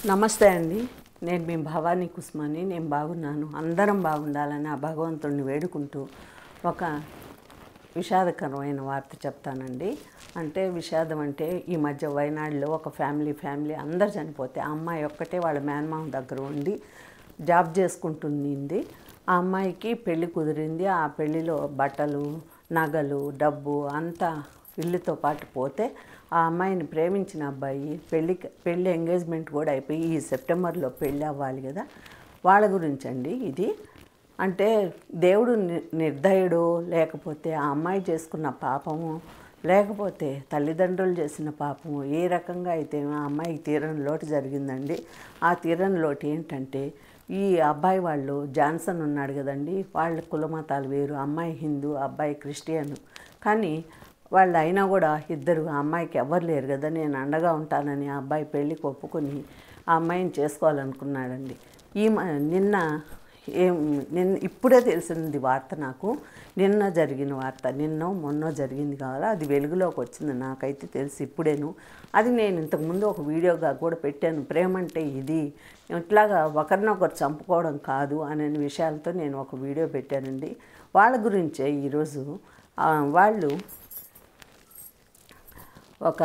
నమస్తే అండి. నేను మీ భవానీ కుస్మాని. నేను బాగున్నాను. అందరం బాగుండాలని ఆ భగవంతుడిని వేడుకుంటూ ఒక విషాదకరమైన వార్త చెప్తానండి. అంటే విషాదం అంటే ఈ మధ్య వయనాడులో ఒక ఫ్యామిలీ అందరు చనిపోతే ఆ అమ్మాయి ఒక్కటే వాళ్ళ మేనమామ దగ్గర ఉండి జాబ్ చేసుకుంటుంది. ఆ అమ్మాయికి పెళ్ళి కుదిరింది. ఆ పెళ్ళిలో బట్టలు, నగలు, డబ్బు అంతా ఇల్లుతో పాటు పోతే ఆ అమ్మాయిని ప్రేమించిన అబ్బాయి పెళ్ళి ఎంగేజ్మెంట్ కూడా అయిపోయి ఈ సెప్టెంబర్లో పెళ్ళి అవ్వాలి కదా, వాళ్ళ గురించి అండి ఇది. అంటే దేవుడు నిర్దయుడు, లేకపోతే ఆ అమ్మాయి చేసుకున్న పాపము, లేకపోతే తల్లిదండ్రులు చేసిన పాపము, ఏ రకంగా అయితే ఆ అమ్మాయికి తీరని లోటు జరిగిందండి. ఆ తీరని లోటు ఏంటంటే ఈ అబ్బాయి వాళ్ళు జాన్సన్ ఉన్నాడు కదండి, వాళ్ళ కులమతాలు వేరు. అమ్మాయి హిందూ, అబ్బాయి క్రిస్టియన్. కానీ వాళ్ళు అయినా కూడా ఇద్దరు ఆ అమ్మాయికి ఎవరు లేరు కదా, నేను అండగా ఉంటానని ఆ అబ్బాయి పెళ్ళికి ఒప్పుకొని ఆ అమ్మాయిని చేసుకోవాలనుకున్నాడండి. నిన్న ఇప్పుడే తెలిసింది వార్త నాకు. నిన్న జరిగిన వార్త, మొన్నో జరిగింది కావాలా, అది వెలుగులోకి వచ్చింది నాకైతే తెలిసి ఇప్పుడేను. అది నేను ఇంతకుముందు ఒక వీడియోగా కూడా పెట్టాను. ప్రేమ అంటే ఇది, ఇట్లాగా ఒకరినొకరు చంపుకోవడం కాదు అనే విషయాలతో నేను ఒక వీడియో పెట్టానండి. వాళ్ళ గురించే ఈరోజు వాళ్ళు ఒక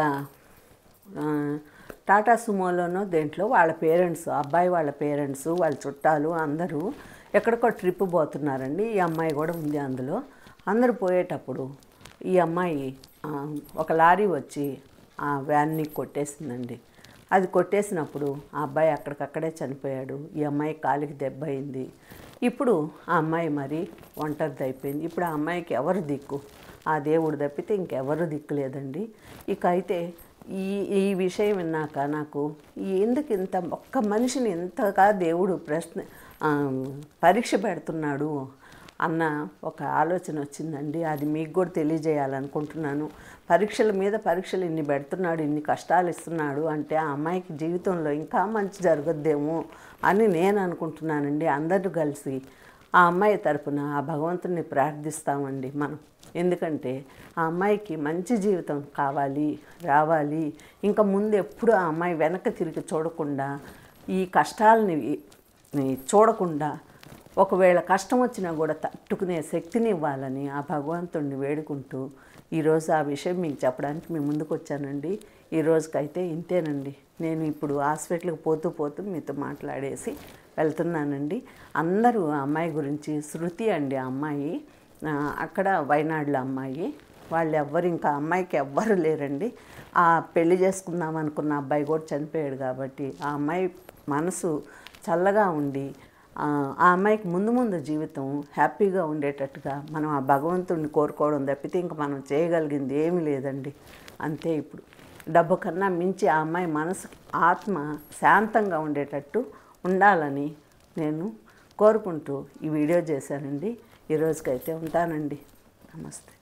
టాటా సుమోలోనో దేంట్లో వాళ్ళ పేరెంట్స్, అబ్బాయి వాళ్ళ పేరెంట్స్, వాళ్ళ చుట్టాలు అందరూ ఎక్కడికో ట్రిప్ పోతున్నారండి. ఈ అమ్మాయి కూడా ఉంది అందులో. అందరూ పోయేటప్పుడు ఈ అమ్మాయి ఒక లారీ వచ్చి ఆ వ్యాన్ని కొట్టేసిందండి. అది కొట్టేసినప్పుడు ఆ అబ్బాయి అక్కడికక్కడే చనిపోయాడు. ఈ అమ్మాయి కాలికి దెబ్బ అయింది. ఇప్పుడు ఆ అమ్మాయి మరి ఒంటరిది అయిపోయింది. ఇప్పుడు ఆ అమ్మాయికి ఎవరు దిక్కు? ఆ దేవుడు తప్పితే ఇంకెవరు దిక్కు లేదండి. ఇక అయితే ఈ విషయం విన్నాక నాకు ఎందుకు ఇంత ఒక్క మనిషిని ఎంతగా దేవుడు పరీక్ష పెడుతున్నాడు అన్న ఒక ఆలోచన వచ్చిందండి. అది మీకు కూడా తెలియజేయాలనుకుంటున్నాను. పరీక్షల మీద పరీక్షలు ఇన్ని పెడుతున్నాడు, ఇన్ని కష్టాలు ఇస్తున్నాడు అంటే ఆ అమ్మాయికి జీవితంలో ఇంకా మంచి జరగద్దేమో అని నేను అనుకుంటున్నానండి. అందరూ కలిసి ఆ అమ్మాయి తరపున ఆ భగవంతుని ప్రార్థిస్తామండి మనం. ఎందుకంటే ఆ అమ్మాయికి మంచి జీవితం రావాలి. ఇంకా ముందు ఎప్పుడు ఆ అమ్మాయి వెనక్కి తిరిగి చూడకుండా, ఈ కష్టాలని చూడకుండా, ఒకవేళ కష్టం వచ్చినా కూడా తట్టుకునే శక్తిని ఇవ్వాలని ఆ భగవంతుడిని వేడుకుంటూ ఈరోజు ఆ విషయం మీకు చెప్పడానికి మీ ముందుకు వచ్చానండి. ఈ రోజుకైతే ఇంతేనండి. నేను ఇప్పుడు హాస్పిటల్కి పోతూ మీతో మాట్లాడేసి వెళ్తున్నానండి. అందరూ ఆ అమ్మాయి గురించి, శృతి అండి ఆ అమ్మాయి, అక్కడ వయనాడులో అమ్మాయి, వాళ్ళు ఎవ్వరు ఇంకా అమ్మాయికి ఎవ్వరు లేరండి. ఆ పెళ్లి చేసుకుందాం అనుకున్న అబ్బాయి కూడా చనిపోయాడు కాబట్టి ఆ అమ్మాయి మనసు చల్లగా ఉండి ఆ అమ్మాయికి ముందు జీవితం హ్యాపీగా ఉండేటట్టుగా మనం ఆ భగవంతుడిని కోరుకోవడం తప్పితే ఇంక మనం చేయగలిగింది ఏమీ లేదండి. అంతే. ఇప్పుడు డబ్బు కన్నా మించి ఆ అమ్మాయి మనసు, ఆత్మ శాంతంగా ఉండేటట్టు ఉండాలని నేను కోరుకుంటూ ఈ వీడియో చేశానండి. ఈ రోజుకైతే ఉంటానండి. నమస్తే.